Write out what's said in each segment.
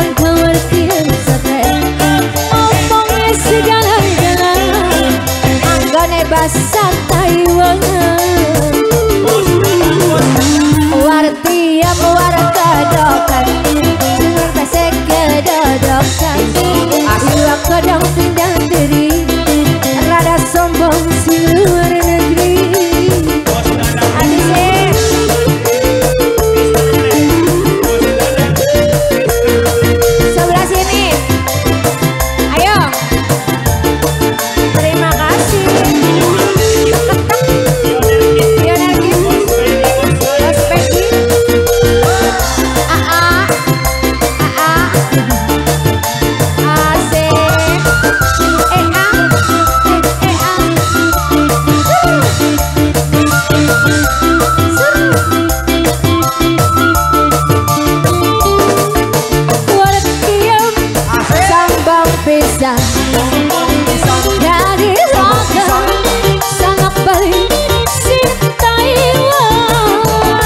Basah Taiwan wartiap warga dokan sungur pesek kedodokan aswa kodong pindah diri rada sombong si luar negeri sebelah sini ayo terima kasih. Dari logam sangat baik si Taiwan.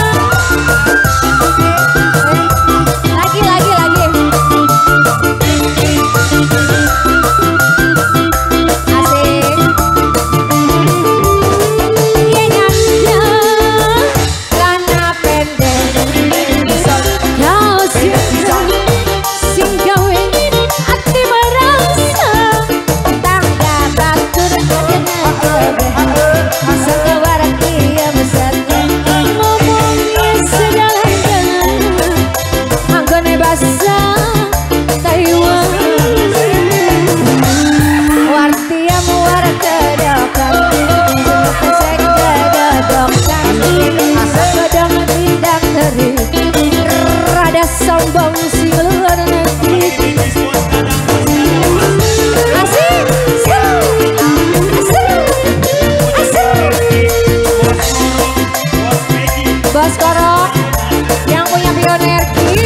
Lagi asik. Dia nyanda lana pendek kau singgawe hati merasa tangga batur sangka warak dia besar ngomongnya sedalan-dalan anggone basah Taiwan wartiam warak kedokan pesek kedodokan asa kodong pindah teri rada sombong si luar negeri. Bos Koro yang punya pioner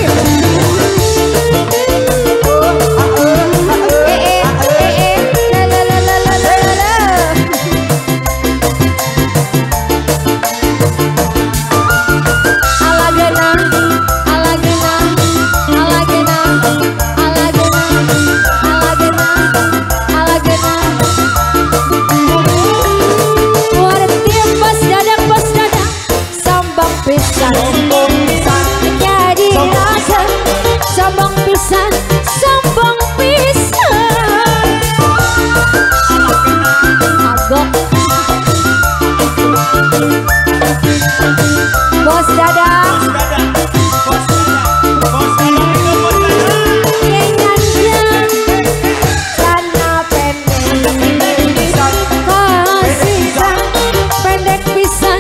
jadi rasa sombong pisan agok bos dadang pendek pisan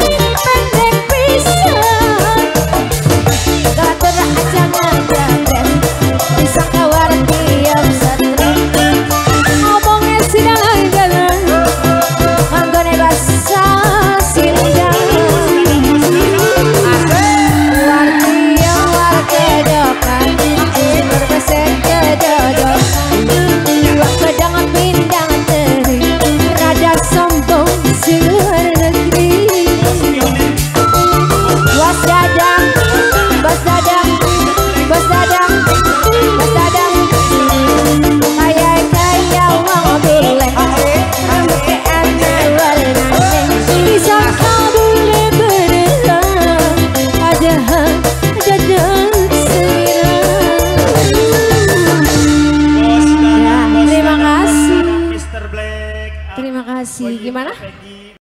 terima kasih. Gimana?